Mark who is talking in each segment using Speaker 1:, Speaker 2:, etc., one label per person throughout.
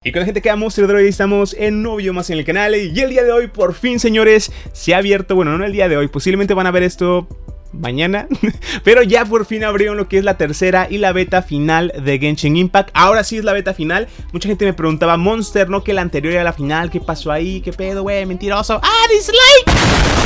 Speaker 1: Y con la gente que amo Monster Droid, estamos en un nuevo video más en el canal. Y el día de hoy, por fin, señores, se ha abierto, bueno, no el día de hoy, posiblemente van a ver esto mañana, pero ya por fin abrieron lo que es la tercera y la beta final de Genshin Impact. Ahora sí es la beta final. Mucha gente me preguntaba, Monster, ¿no que la anterior era la final? ¿Qué pasó ahí? ¿Qué pedo, güey? Mentiroso. ¡Ah, dislike!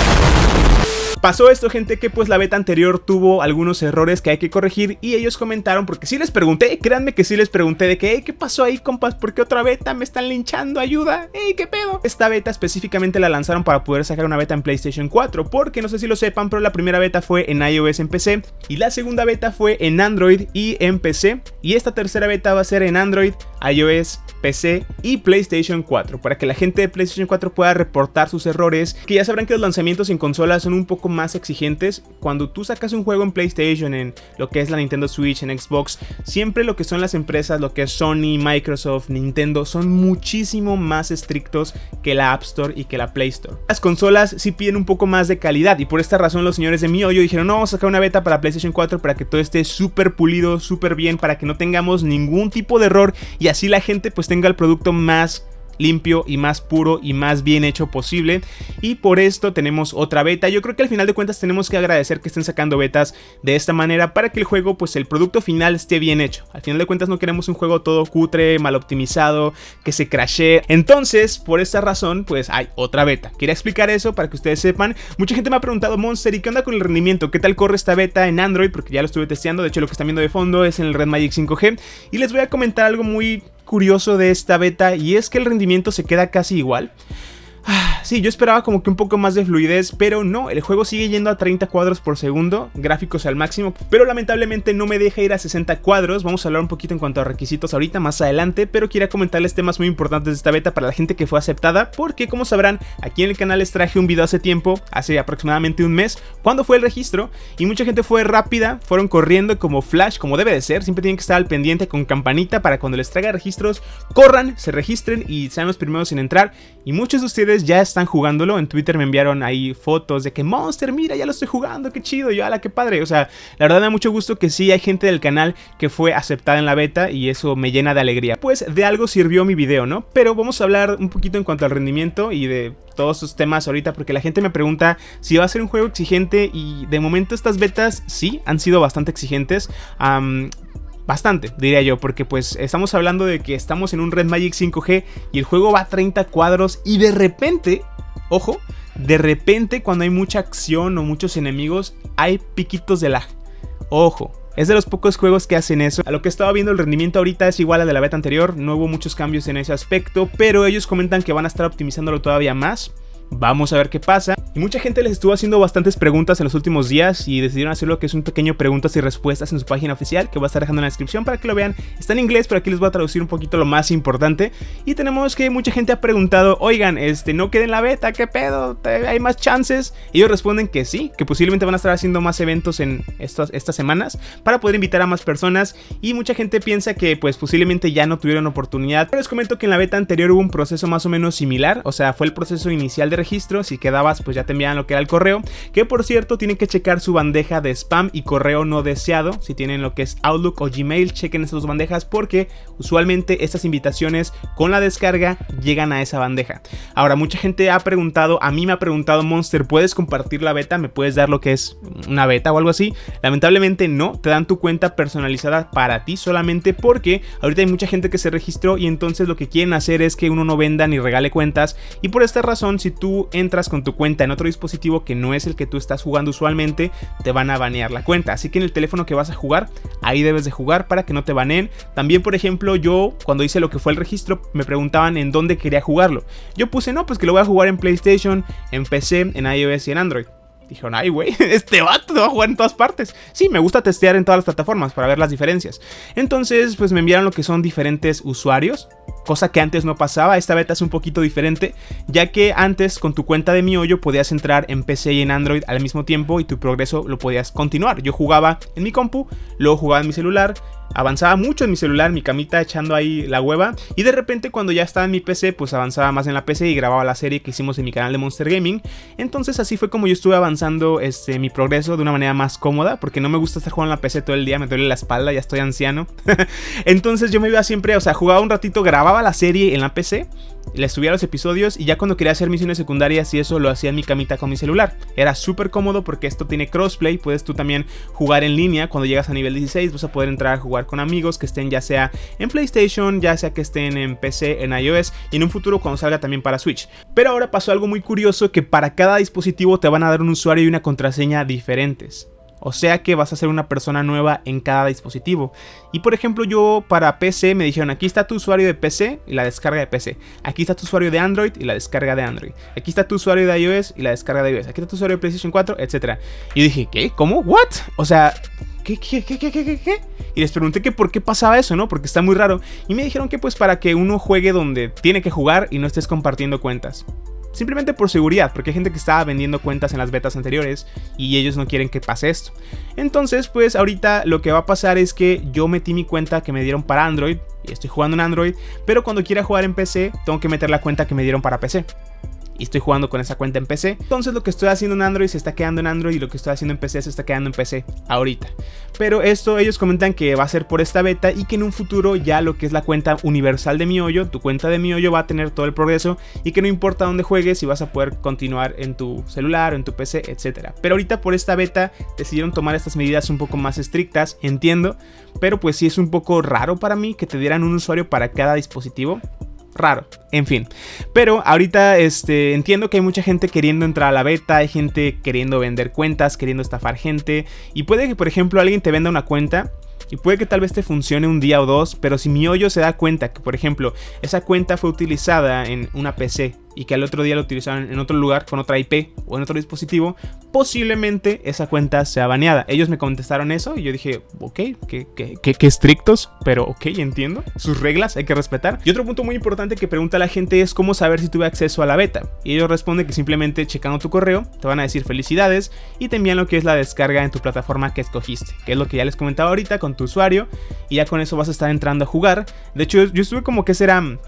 Speaker 1: Pasó esto, gente, que pues la beta anterior tuvo algunos errores que hay que corregir y ellos comentaron, porque sí les pregunté, créanme que sí les pregunté de que, ¿qué pasó ahí, compas? ¿Por qué otra beta? Me están linchando, ayuda, ¿qué pedo? Esta beta específicamente la lanzaron para poder sacar una beta en PlayStation 4, porque no sé si lo sepan, pero la primera beta fue en iOS en PC y la segunda beta fue en Android y en PC, y esta tercera beta va a ser en Android, iOS, PC y PlayStation 4, para que la gente de PlayStation 4 pueda reportar sus errores, que ya sabrán que los lanzamientos en consolas son un poco más exigentes. Cuando tú sacas un juego en PlayStation, en lo que es la Nintendo Switch, en Xbox, siempre lo que son las empresas, lo que es Sony, Microsoft, Nintendo, son muchísimo más estrictos que la App Store y que la Play Store. Las consolas sí piden un poco más de calidad y por esta razón los señores de MiHoYo dijeron, no, vamos a sacar una beta para PlayStation 4 para que todo esté súper pulido, súper bien, para que no tengamos ningún tipo de error y así la gente pues tenga el producto más limpio y más puro y más bien hecho posible. Y por esto tenemos otra beta. Yo creo que al final de cuentas tenemos que agradecer que estén sacando betas de esta manera para que el juego, pues el producto final esté bien hecho. Al final de cuentas no queremos un juego todo cutre, mal optimizado, que se crashee. Entonces, por esta razón, pues hay otra beta. Quería explicar eso para que ustedes sepan. Mucha gente me ha preguntado, Monster, ¿y qué onda con el rendimiento? ¿Qué tal corre esta beta en Android? Porque ya lo estuve testeando. De hecho, lo que están viendo de fondo es en el Red Magic 5G. Y les voy a comentar algo muy curioso de esta beta, y es que el rendimiento se queda casi igual. Sí, yo esperaba como que un poco más de fluidez, pero no, el juego sigue yendo a 30 cuadros por segundo, gráficos al máximo, pero lamentablemente no me deja ir a 60 cuadros. Vamos a hablar un poquito en cuanto a requisitos ahorita más adelante, pero quería comentarles temas muy importantes de esta beta para la gente que fue aceptada, porque como sabrán, aquí en el canal les traje un video hace tiempo, hace aproximadamente un mes, cuando fue el registro, y mucha gente fue rápida, fueron corriendo como flash, como debe de ser. Siempre tienen que estar al pendiente con campanita para cuando les traiga registros, corran, se registren y sean los primeros en entrar, y muchos de ustedes ya están jugándolo. En Twitter me enviaron ahí fotos de que Monster, mira, ya lo estoy jugando, qué chido, yo, ala, qué padre. O sea, la verdad me da mucho gusto que sí hay gente del canal que fue aceptada en la beta y eso me llena de alegría. Pues de algo sirvió mi video, ¿no? Pero vamos a hablar un poquito en cuanto al rendimiento y de todos sus temas ahorita, porque la gente me pregunta si va a ser un juego exigente, y de momento estas betas sí han sido bastante exigentes. Bastante, diría yo, porque pues estamos hablando de que estamos en un Red Magic 5G y el juego va a 30 cuadros y de repente, ojo, de repente cuando hay mucha acción o muchos enemigos hay piquitos de lag. Ojo, es de los pocos juegos que hacen eso. A lo que estaba viendo, el rendimiento ahorita es igual al de la beta anterior, no hubo muchos cambios en ese aspecto, pero ellos comentan que van a estar optimizándolo todavía más. Vamos a ver qué pasa. Y mucha gente les estuvo haciendo bastantes preguntas en los últimos días y decidieron hacer lo que es un pequeño preguntas y respuestas en su página oficial, que voy a estar dejando en la descripción para que lo vean. Está en inglés, pero aquí les voy a traducir un poquito lo más importante. Y tenemos que mucha gente ha preguntado, oigan, no quede en la beta, ¿qué pedo? ¿Hay más chances? Y ellos responden que sí, que posiblemente van a estar haciendo más eventos en estas semanas para poder invitar a más personas. Y mucha gente piensa que pues posiblemente ya no tuvieron oportunidad. Pero les comento que en la beta anterior hubo un proceso más o menos similar. O sea, fue el proceso inicial de registro. Si quedabas, pues ya te enviaban lo que era el correo, que por cierto tienen que checar su bandeja de spam y correo no deseado. Si tienen lo que es Outlook o Gmail, chequen esas dos bandejas, porque usualmente estas invitaciones con la descarga llegan a esa bandeja. Ahora, mucha gente ha preguntado, a mí me ha preguntado, Monster, ¿puedes compartir la beta? ¿Me puedes dar lo que es una beta o algo así? Lamentablemente no, te dan tu cuenta personalizada para ti solamente, porque ahorita hay mucha gente que se registró y entonces lo que quieren hacer es que uno no venda ni regale cuentas, y por esta razón, si tú entras con tu cuenta en otro dispositivo que no es el que tú estás jugando usualmente, te van a banear la cuenta. Así que en el teléfono que vas a jugar, ahí debes de jugar para que no te baneen. También, por ejemplo, yo cuando hice lo que fue el registro, me preguntaban en dónde quería jugarlo. Yo puse, no, pues que lo voy a jugar en PlayStation, en PC, en iOS y en Android. Dijeron, ay güey, este vato va a jugar en todas partes. Sí, me gusta testear en todas las plataformas para ver las diferencias. Entonces, pues me enviaron lo que son diferentes usuarios, cosa que antes no pasaba. Esta beta es un poquito diferente, ya que antes con tu cuenta de MiHoYo podías entrar en PC y en Android al mismo tiempo y tu progreso lo podías continuar. Yo jugaba en mi compu, luego jugaba en mi celular, avanzaba mucho en mi celular, mi camita echando ahí la hueva, y de repente cuando ya estaba en mi PC, pues avanzaba más en la PC y grababa la serie que hicimos en mi canal de Monster Gaming. Entonces así fue como yo estuve avanzando mi progreso de una manera más cómoda, porque no me gusta estar jugando en la PC todo el día, me duele la espalda, ya estoy anciano. Entonces yo me iba siempre, o sea, jugaba un ratito, grababa la serie en la PC, le subía los episodios y ya cuando quería hacer misiones secundarias y eso lo hacía en mi camita con mi celular. Era súper cómodo porque esto tiene crossplay, puedes tú también jugar en línea. Cuando llegas a nivel 16 vas a poder entrar a jugar con amigos que estén ya sea en PlayStation, ya sea que estén en PC, en iOS y en un futuro cuando salga también para Switch. Pero ahora pasó algo muy curioso, que para cada dispositivo te van a dar un usuario y una contraseña diferentes. O sea que vas a ser una persona nueva en cada dispositivo. Y por ejemplo yo para PC me dijeron, aquí está tu usuario de PC y la descarga de PC. Aquí está tu usuario de Android y la descarga de Android. Aquí está tu usuario de iOS y la descarga de iOS. Aquí está tu usuario de PlayStation 4, etc. Y dije, ¿qué? ¿Cómo? ¿What? O sea, ¿qué? Y les pregunté que por qué pasaba eso, ¿no? Porque está muy raro. Y me dijeron que pues para que uno juegue donde tiene que jugar y no estés compartiendo cuentas. Simplemente por seguridad, porque hay gente que estaba vendiendo cuentas en las betas anteriores y ellos no quieren que pase esto. Entonces, pues ahorita lo que va a pasar es que yo metí mi cuenta que me dieron para Android y estoy jugando en Android, pero cuando quiera jugar en PC tengo que meter la cuenta que me dieron para PC. Y estoy jugando con esa cuenta en PC. Entonces lo que estoy haciendo en Android se está quedando en Android y lo que estoy haciendo en PC se está quedando en PC ahorita. Pero esto ellos comentan que va a ser por esta beta y que en un futuro ya lo que es la cuenta universal de MiHoYo, tu cuenta de MiHoYo va a tener todo el progreso y que no importa dónde juegues y vas a poder continuar en tu celular o en tu PC, etc. Pero ahorita por esta beta decidieron tomar estas medidas un poco más estrictas, entiendo. Pero pues sí es un poco raro para mí que te dieran un usuario para cada dispositivo. Raro, en fin. Pero ahorita entiendo que hay mucha gente queriendo entrar a la beta, hay gente queriendo vender cuentas, queriendo estafar gente. Y puede que por ejemplo alguien te venda una cuenta y puede que tal vez te funcione un día o dos, pero si MiHoYo se da cuenta que por ejemplo esa cuenta fue utilizada en una PC y que al otro día lo utilizaron en otro lugar con otra IP o en otro dispositivo, posiblemente esa cuenta sea baneada. Ellos me contestaron eso y yo dije, ok, qué estrictos, pero ok, entiendo. Sus reglas hay que respetar. Y otro punto muy importante que pregunta la gente es cómo saber si tuve acceso a la beta. Y ellos responden que simplemente checando tu correo te van a decir felicidades y te envían lo que es la descarga en tu plataforma que escogiste, que es lo que ya les comentaba ahorita con tu usuario, y ya con eso vas a estar entrando a jugar. De hecho yo estuve como que serán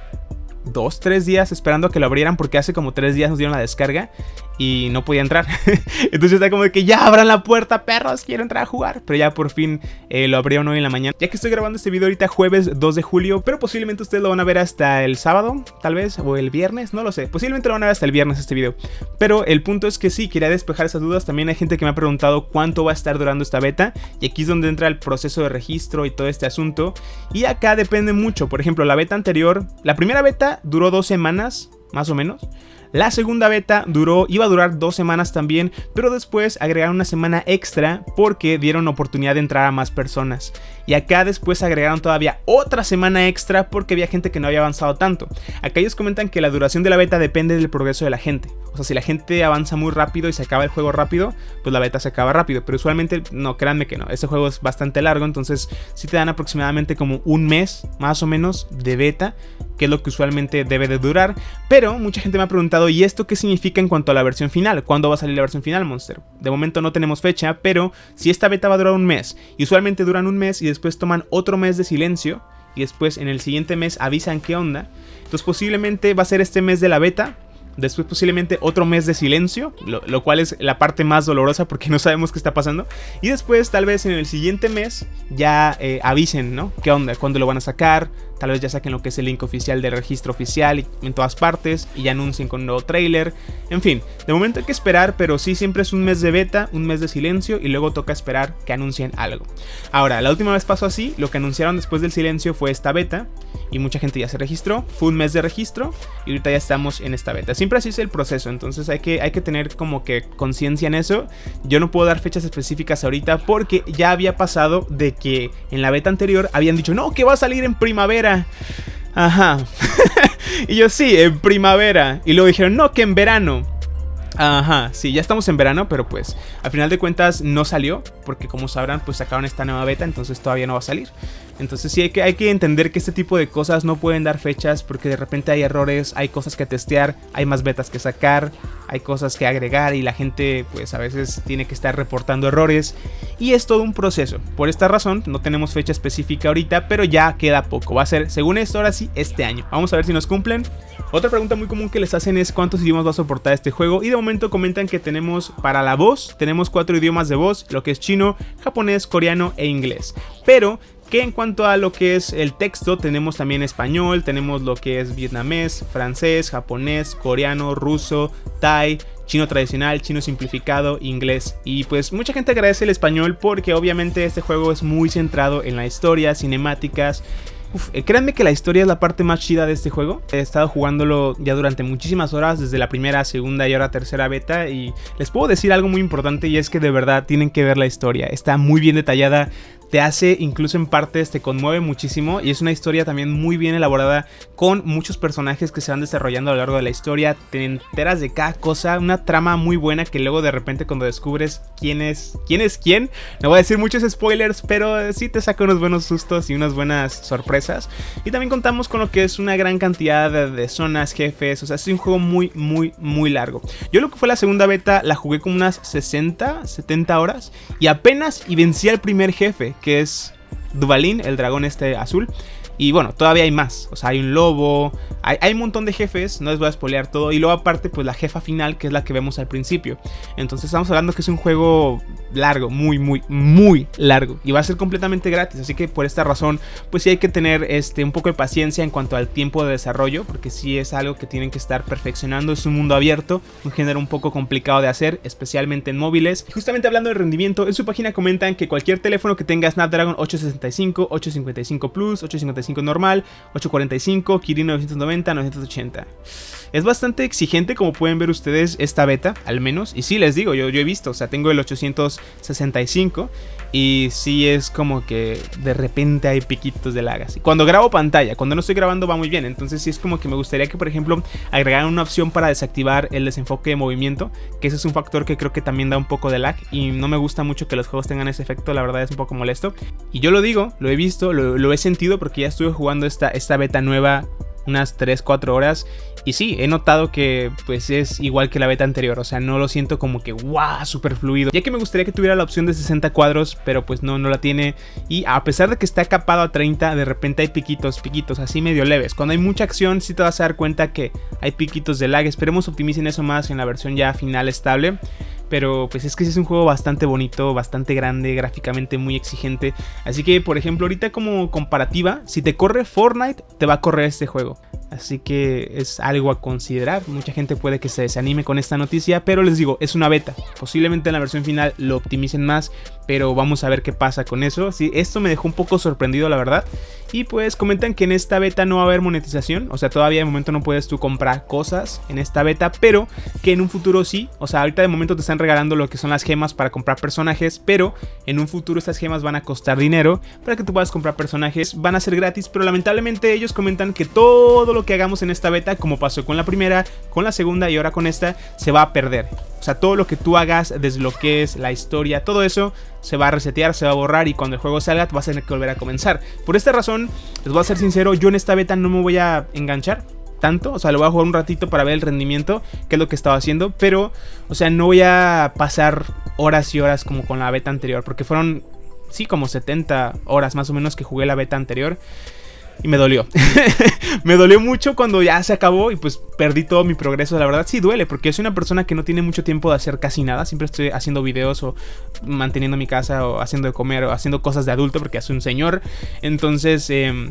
Speaker 1: 2-3 días esperando a que lo abrieran porque hace como 3 días nos dieron la descarga y no podía entrar. Entonces está como de que ya abran la puerta, perros, quiero entrar a jugar. Pero ya por fin lo abrieron hoy en la mañana. Ya que estoy grabando este video ahorita jueves 2 de julio, pero posiblemente ustedes lo van a ver hasta el sábado, tal vez, o el viernes, no lo sé. Posiblemente lo van a ver hasta el viernes este video. Pero el punto es que sí, quería despejar esas dudas. También hay gente que me ha preguntado cuánto va a estar durando esta beta. Y aquí es donde entra el proceso de registro y todo este asunto. Y acá depende mucho. Por ejemplo, la beta anterior, la primera beta duró 2 semanas, más o menos. La segunda beta iba a durar 2 semanas también, pero después agregaron una semana extra porque dieron oportunidad de entrar a más personas. Y acá después agregaron todavía otra semana extra porque había gente que no había avanzado tanto. Acá ellos comentan que la duración de la beta depende del progreso de la gente. O sea, si la gente avanza muy rápido y se acaba el juego rápido, pues la beta se acaba rápido. Pero usualmente, no, créanme que no. Este juego es bastante largo, entonces sí te dan aproximadamente como un mes, más o menos, de beta, que es lo que usualmente debe de durar. Pero mucha gente me ha preguntado, ¿y esto qué significa en cuanto a la versión final? ¿Cuándo va a salir la versión final, Monster? De momento no tenemos fecha, pero si esta beta va a durar un mes, y usualmente duran un mes y después toman otro mes de silencio, y después en el siguiente mes avisan qué onda, entonces posiblemente va a ser este mes de la beta, después posiblemente otro mes de silencio, lo cual es la parte más dolorosa porque no sabemos qué está pasando. Y después tal vez en el siguiente mes ya avisen, ¿no? ¿Qué onda? ¿Cuándo lo van a sacar? Tal vez ya saquen lo que es el link oficial de registro oficial en todas partes y ya anuncien con un nuevo trailer. En fin, de momento hay que esperar, pero sí, siempre es un mes de beta, un mes de silencio y luego toca esperar que anuncien algo. Ahora, la última vez pasó así, lo que anunciaron después del silencio fue esta beta y mucha gente ya se registró, fue un mes de registro y ahorita ya estamos en esta beta. Siempre así es el proceso, entonces hay que tener como que conciencia en eso. Yo no puedo dar fechas específicas ahorita porque ya había pasado de que en la beta anterior habían dicho, no, que va a salir en primavera. Ajá. Y yo, sí, en primavera. Y luego dijeron, no, que en verano. Ajá, sí, ya estamos en verano, pero pues al final de cuentas no salió, porque como sabrán, pues sacaron esta nueva beta, entonces todavía no va a salir. Entonces sí hay que entender que este tipo de cosas no pueden dar fechas porque de repente hay errores, hay cosas que testear, hay más betas que sacar, hay cosas que agregar y la gente pues a veces tiene que estar reportando errores y es todo un proceso. Por esta razón no tenemos fecha específica ahorita, pero ya queda poco. Va a ser, según esto, ahora sí, este año. Vamos a ver si nos cumplen. Otra pregunta muy común que les hacen es cuántos idiomas va a soportar este juego y de momento comentan que tenemos para la voz, tenemos 4 idiomas de voz, lo que es chino, japonés, coreano e inglés. Pero que en cuanto a lo que es el texto, tenemos también español, tenemos lo que es vietnamés, francés, japonés, coreano, ruso, thai, chino tradicional, chino simplificado, inglés. Y pues mucha gente agradece el español porque obviamente este juego es muy centrado en la historia, cinemáticas. Créanme que la historia es la parte más chida de este juego. He estado jugándolo ya durante muchísimas horas, desde la primera, segunda y ahora tercera beta. Y les puedo decir algo muy importante y es que de verdad tienen que ver la historia. Está muy bien detallada. Te hace, incluso en partes, te conmueve muchísimo y es una historia también muy bien elaborada con muchos personajes que se van desarrollando a lo largo de la historia. Te enteras de cada cosa, una trama muy buena que luego de repente cuando descubres quién es quién. No voy a decir muchos spoilers, pero sí te saca unos buenos sustos y unas buenas sorpresas. Y también contamos con lo que es una gran cantidad de zonas, jefes, o sea, es un juego muy largo. Yo lo que fue la segunda beta la jugué como unas 60, 70 horas y apenas vencí al primer jefe, que es Duvalin, el dragón este azul. Y bueno, todavía hay más, o sea, hay un lobo, hay un montón de jefes, no les voy a spoilear todo. Y luego aparte pues la jefa final, que es la que vemos al principio. Entonces estamos hablando que es un juego largo, muy largo. Y va a ser completamente gratis, así que por esta razón pues sí hay que tener un poco de paciencia en cuanto al tiempo de desarrollo. Porque sí es algo que tienen que estar perfeccionando, es un mundo abierto, un género un poco complicado de hacer, especialmente en móviles. Y justamente hablando de rendimiento, en su página comentan que cualquier teléfono que tenga Snapdragon 865, 855 Plus, 855 normal, 845, Kirin 990, 980. Es bastante exigente, como pueden ver ustedes, esta beta, al menos. Y sí, les digo, yo he visto, o sea, tengo el 865 y sí es como que de repente hay piquitos de lag así. Cuando grabo pantalla, cuando no estoy grabando va muy bien. Entonces sí es como que me gustaría que, por ejemplo, agregaran una opción para desactivar el desenfoque de movimiento, que ese es un factor que creo que también da un poco de lag y no me gusta mucho que los juegos tengan ese efecto, la verdad es un poco molesto. Y yo lo digo, lo he visto, lo he sentido porque ya estuve jugando esta beta nueva unas 3-4 horas y sí, he notado que pues es igual que la beta anterior, o sea, no lo siento como que guau, súper fluido, ya que me gustaría que tuviera la opción de 60 cuadros, pero pues no la tiene. Y a pesar de que está capado a 30, de repente hay piquitos así medio leves. Cuando hay mucha acción sí te vas a dar cuenta que hay piquitos de lag. Esperemos optimicen eso más en la versión ya final estable. Pero pues es que es un juego bastante bonito, bastante grande, gráficamente muy exigente. Así que, por ejemplo, ahorita como comparativa, si te corre Fortnite, te va a correr este juego. Así que es algo a considerar. Mucha gente puede que se desanime con esta noticia, pero les digo, es una beta. Posiblemente en la versión final lo optimicen más, pero vamos a ver qué pasa con eso. Sí, esto me dejó un poco sorprendido, la verdad. Y pues comentan que en esta beta no va a haber monetización. O sea, todavía de momento no puedes tú comprar cosas en esta beta, pero que en un futuro sí. O sea, ahorita de momento te están regalando lo que son las gemas para comprar personajes, pero en un futuro estas gemas van a costar dinero para que tú puedas comprar personajes. Van a ser gratis, pero lamentablemente ellos comentan que todo lo que hagamos en esta beta, como pasó con la primera, con la segunda y ahora con esta, se va a perder. O sea, todo lo que tú hagas, desbloquees, la historia, todo eso se va a resetear, se va a borrar y cuando el juego salga vas a tener que volver a comenzar. Por esta razón, les voy a ser sincero, yo en esta beta no me voy a enganchar tanto, o sea, lo voy a jugar un ratito para ver el rendimiento, que es lo que estaba haciendo, pero, o sea, no voy a pasar horas y horas como con la beta anterior, porque fueron, sí, como 70 horas más o menos que jugué la beta anterior. Y me dolió. Me dolió mucho cuando ya se acabó y pues perdí todo mi progreso. La verdad sí duele porque yo soy una persona que no tiene mucho tiempo de hacer casi nada. Siempre estoy haciendo videos o manteniendo mi casa o haciendo de comer o haciendo cosas de adulto porque soy un señor. Entonces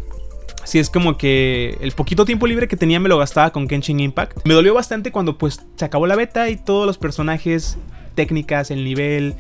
Speaker 1: sí es como que el poquito tiempo libre que tenía me lo gastaba con Genshin Impact. Me dolió bastante cuando pues se acabó la beta y todos los personajes, técnicas, el nivel,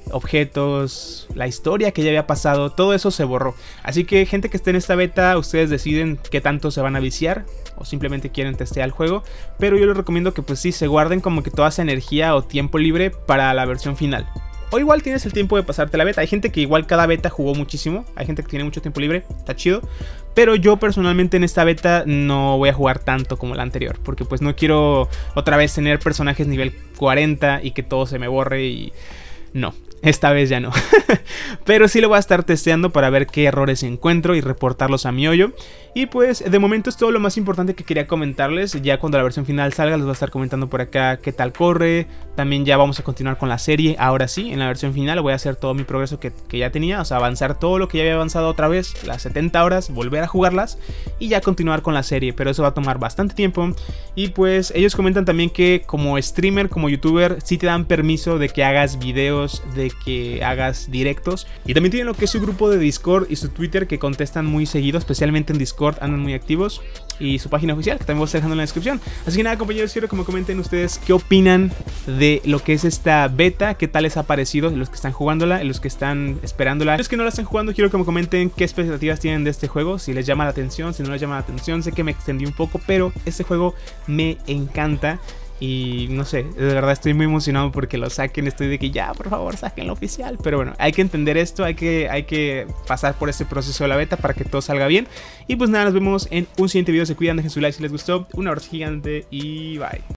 Speaker 1: objetos, la historia que ya había pasado, todo eso se borró. Así que gente que esté en esta beta, ustedes deciden qué tanto se van a viciar o simplemente quieren testear el juego, pero yo les recomiendo que pues sí se guarden como que toda esa energía o tiempo libre para la versión final. O igual tienes el tiempo de pasarte la beta. Hay gente que igual cada beta jugó muchísimo, hay gente que tiene mucho tiempo libre, está chido. Pero yo personalmente en esta beta no voy a jugar tanto como la anterior, porque pues no quiero otra vez tener personajes nivel 40 y que todo se me borre y no. esta vez ya no. Pero sí lo voy a estar testeando para ver qué errores encuentro y reportarlos a mi hoyo. Y pues de momento es todo lo más importante que quería comentarles. Ya cuando la versión final salga les voy a estar comentando por acá qué tal corre. También ya vamos a continuar con la serie. Ahora sí, en la versión final voy a hacer todo mi progreso que ya tenía. O sea, avanzar todo lo que ya había avanzado otra vez, las 70 horas, volver a jugarlas y ya continuar con la serie. Pero eso va a tomar bastante tiempo. Y pues ellos comentan también que como streamer, como youtuber, sí te dan permiso de que hagas videos, de que hagas directos. Y también tienen lo que es su grupo de Discord y su Twitter, que contestan muy seguido, especialmente en Discord andan muy activos, y su página oficial que también voy a estar dejando en la descripción. Así que nada, compañeros, quiero que me comenten ustedes qué opinan de lo que es esta beta, qué tal les ha parecido, los que están jugándola, los que están esperándola, los que no la están jugando. Quiero que me comenten qué expectativas tienen de este juego, si les llama la atención, si no les llama la atención. Sé que me extendí un poco, pero este juego me encanta. Y no sé, de verdad estoy muy emocionado porque lo saquen. Estoy de que ya, por favor, saquen lo oficial. Pero bueno, hay que entender esto, hay que pasar por este proceso de la beta para que todo salga bien. Y pues nada, nos vemos en un siguiente video. Se cuidan, dejen su like si les gustó. Un abrazo gigante y bye.